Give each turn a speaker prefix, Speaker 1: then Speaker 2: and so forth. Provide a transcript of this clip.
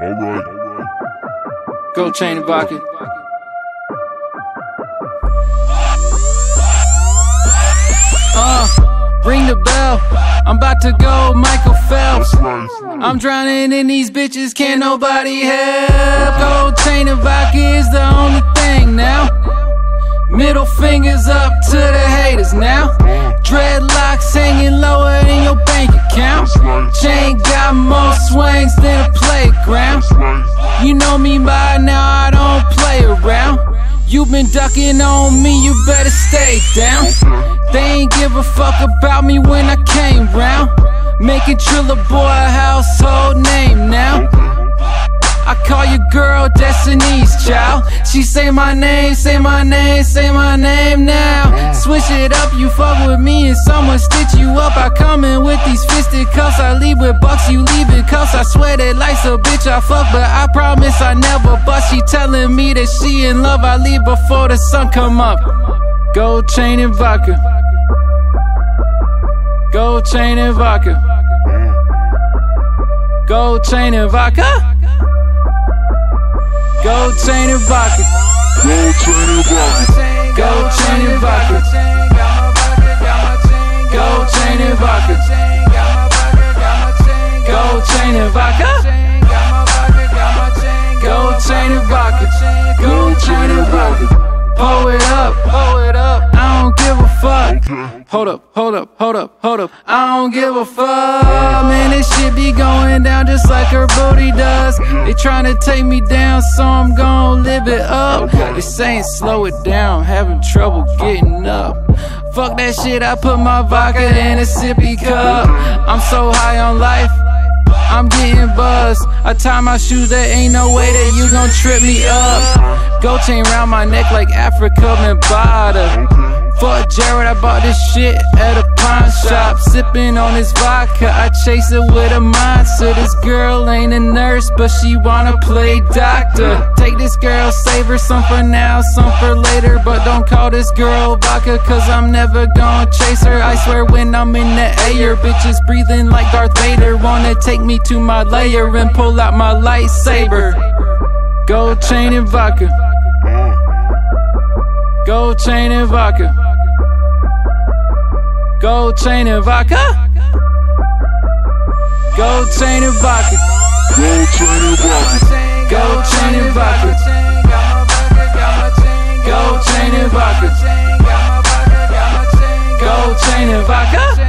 Speaker 1: Alright.
Speaker 2: Gold chain and vodka. Ring the bell. I'm about to go Michael Phelps. I'm drowning in these bitches, can't nobody help. Gold chain and vodka is the only thing now. Middle fingers up to the haters now. Dreadlocks hanging lower in your bank account. Chain got more swings than a playground. You know me by now, I don't play around. You been ducking on me, you better stay down. They ain't give a fuck about me when I came round. Making Trilla boy a household name now. I call your girl Destiny's child. She say my name, say my name, say my name now. Switch it up, you fuck with me and someone stitch you up. I come in with these fisted cuffs, I leave with bucks, you leave in cuffs. I swear that life's a bitch I fuck, but I promise I never bust. She telling me that she in love, I leave before the sun come up. Gold chain and vodka. Gold chain and vodka. Gold chain and vodka. Gold chain and vodka.
Speaker 1: Gold chain and vodka.
Speaker 2: Gold chain and vodka. Gold chain and vodka. Gold chain and vodka. Gold chain and vodka. Gold chain and vodka. Pull it up, pull it up. I don't give a fuck. Hold up, hold up, hold up, hold up. I don't give a fuck. Man, this shit be going down just like her booty does. They tryna take me down, so I'm gon' live it up. They saying slow it down, having trouble getting up. Fuck that shit, I put my vodka in a sippy cup. I'm so high on life, I'm getting buzzed. I tie my shoes, there ain't no way that you gon' trip me up. Gold chain round my neck like Africa Mbada. Fuck Jared, I bought this shit at a pawn shop. Sipping on this vodka, I chase it with a monster. This girl ain't a nurse, but she wanna play doctor. Take this girl, save her, some for now, some for later. But don't call this girl vodka, cause I'm never gonna chase her. I swear when I'm in the air, bitches breathing like Darth Vader. Wanna take me to my lair and pull out my lightsaber. Gold chain and vodka. Gold chain and vodka. Gold chain and vodka. Gold chain and vodka.
Speaker 1: Gold chain and vodka.
Speaker 2: Gold chain and vodka. Gold chain and vodka. Gold chain and vodka.